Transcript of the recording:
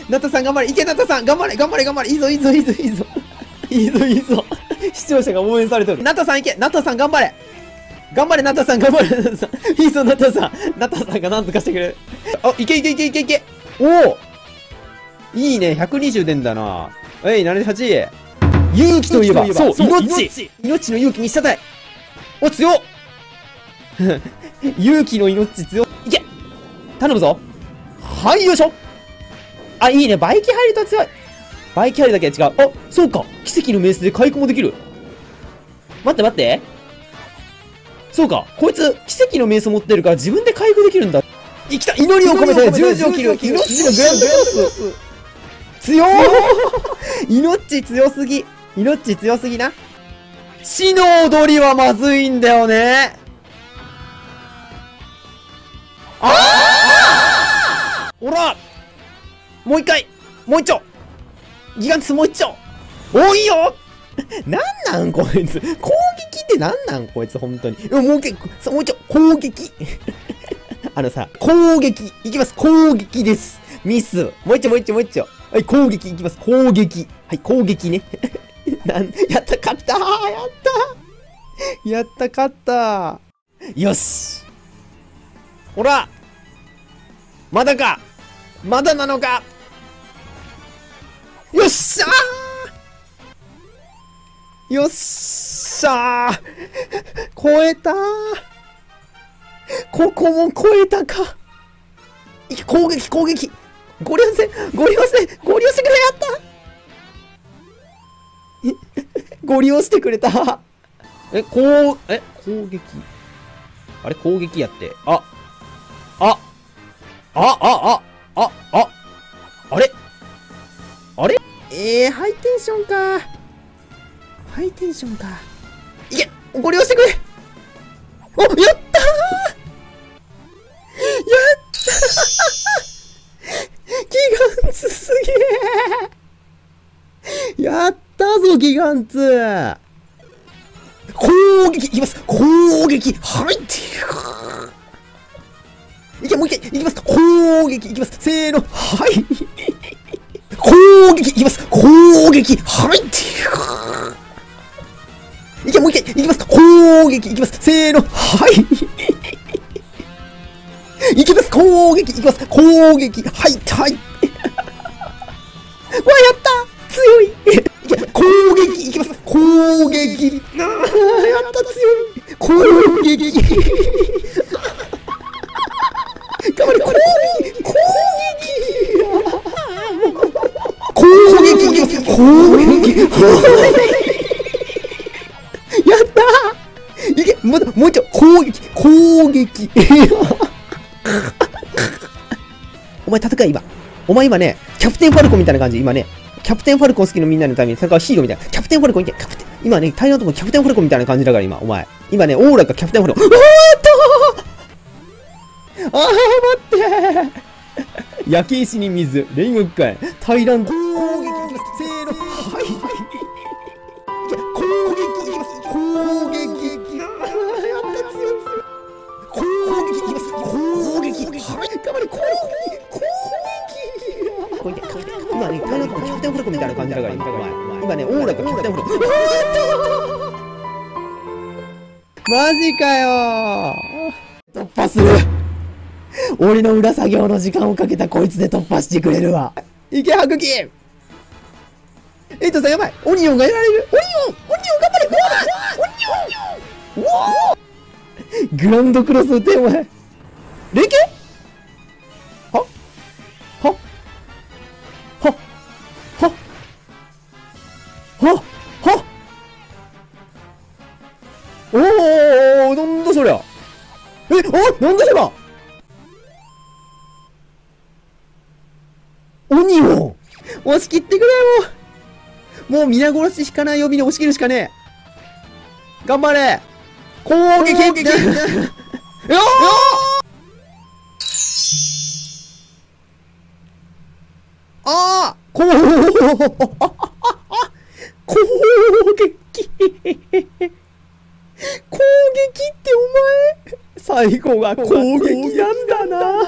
ナトさん頑張れ。いけ、ナトさん頑張れ、頑張れ、頑張れ。いいぞ、いいぞ、いいぞ、いいぞ。いいぞ、いいぞ。視聴者が応援されてる。ナトさんいけ、ナトさん頑張れ。頑張れ、ナトさん頑張れ、ナトさん。いいぞ、ナトさん。ナトさんがなんとかしてくれる。あ、いけいけいけいけいけ。おおいいね、120出んだな。78。勇気といえば、そう、命の勇気にしたたい。お、強っ勇気の命強っ。いけ頼むぞ。はい、よいしょ。あ、いいね。バイキ入ると強い。バイキ入るだけは違う。あ、そうか。奇跡のメースで回復もできる。待って待って。そうか。こいつ、奇跡のメース持ってるから自分で回復できるんだ。生きた祈りを込めて十字を切る。命のグランドコース。強ー命強すぎ。命強すぎな。死の踊りはまずいんだよね。おらもう一回もう一丁ギガンツもう一丁おいよなんなんこいつ攻撃ってなんなんこいつ本当に。もう一回、もう一丁攻撃攻撃いきます。攻撃です。ミス。もう一丁もう一丁もう一丁。はい、攻撃いきます。攻撃。はい、攻撃ね。やった、勝ったやった、勝った。よしほらまだかまだなのかよっしゃーよっしゃー超えたーここも超えたか攻撃攻撃ゴリ押せゴリ押せゴリ押してくれやったゴリ押してくれた攻撃あれ攻撃やって。あれハイテンションか。ハイテンションか。いけご利用してくれおやったーやったーギガンツすげえやったぞギガンツ攻撃いきます攻撃はいいけもう一回いきます攻撃いきますせーのはい攻撃いきます攻撃はいいけもう一回いきます攻撃いきますせーのはいいきます攻撃いきます攻撃はいはいわやった強い攻撃いきます攻撃やった強い攻撃頑張れ攻撃いきます攻撃やったーいけまだもう一丁攻撃お前戦い今お前今ねキャプテンファルコンみたいな感じ今ねキャプテンファルコン好きのみんなのために戦うヒーローみたいなキャプテンファルコンいけキャプテン今ね大量のとこキャプテンファルコンみたいな感じだから今お前今ねオーラがキャプテンファルコンやったー待って焼け石に水レインウッカイ大乱攻撃いきますせーのはい攻撃いきます攻撃やった強い攻撃いきます攻撃はい頑張れ攻撃今ね大量のとこキャプテンファルコンみたいな感じだから今ねオーラがキャプテンファルコンマジかよ突破する俺の裏作業の時間をかけたこいつで突破してくれるわいけ白金エイトさんやばいオニオンがやられるオニオン頑張れオニオングランドクロス打てお前連携はおおなんだそりゃなんだそりゃオニオン押し切ってくれよもう皆殺し引かない呼びで押し切るしかねえ頑張れ攻撃よああ攻撃攻撃ってお前最後が攻撃なんだな